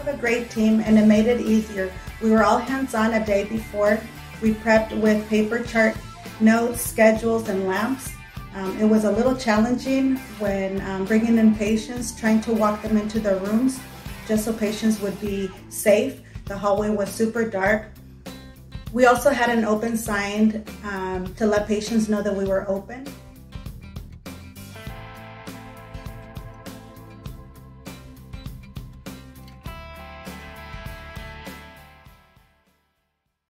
have a great team and it made it easier. We were all hands-on a day before. We prepped with paper chart notes, schedules, and lamps. It was a little challenging when bringing in patients, trying to walk them into their rooms just so patients would be safe. The hallway was super dark. We also had an open sign to let patients know that we were open.